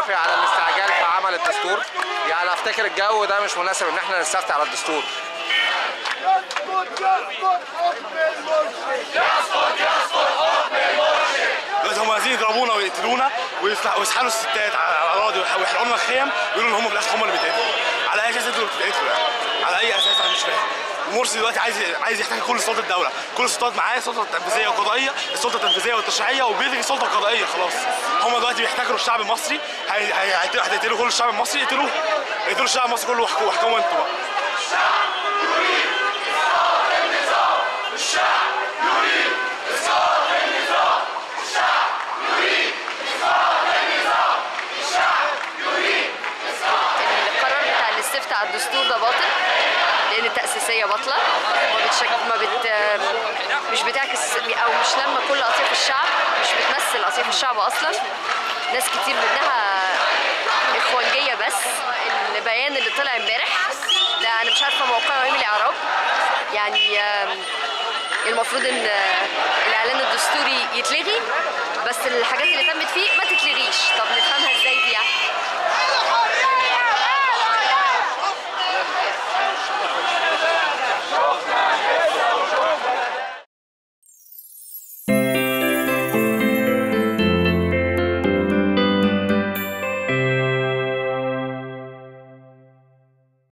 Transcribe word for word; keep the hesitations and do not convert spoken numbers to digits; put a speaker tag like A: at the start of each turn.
A: موافق على الاستعجال في عمل الدستور. يعني افتكر الجو ده مش مناسب ان احنا نستفتي على الدستور.
B: يسقط يسقط حكم المرشد. يسقط يسقط حكم المرشد.
C: دلوقتي هم عايزين يضربونا ويقتلونا ويسحلوا الستات على الاراضي ويحرقوا لنا الخيم ويقولوا ان هم في الاخر هم اللي بيتقتلوا. على اي اساس انتوا اللي بتتقتلوا يعني؟ على اي اساس؟ انا مش فاهم. المرسي دلوقتي عايز عايز يحتكر كل سلطات الدوله، كل السلطات معاه، السلطه التنفيذيه والقضائيه، السلطه التنفيذيه والتشريعيه، وبيلغي السلطه القضائيه خلاص. هم دلوقتي بيحتكروا الشعب المصري، هيقتلوا كل الشعب المصري، يقتلوه، يقتلوا الشعب المصري كله واحكموا انتوا بقى.
B: الشعب يريد اسقاط النظام، الشعب يريد اسقاط النظام، الشعب يريد اسقاط النظام، الشعب يريد اسقاط.
D: القرار بتاع الاستفتاء على الدستور ده باطل، لان التأسيسية باطلة، ما بتشك... ما بت مش بتعكس او مش لما كل اطياف الشعب، مش بتمثل اطياف الشعب اصلا. ناس كتير منها اخوانجية. بس البيان اللي طلع امبارح ده انا مش عارفه موقعه ايه من الاعراب. يعني المفروض ان الاعلان الدستوري يتلغي، بس الحاجات اللي تمت فيه ما تتلغيش. طب نفهمها ازاي دي يعني؟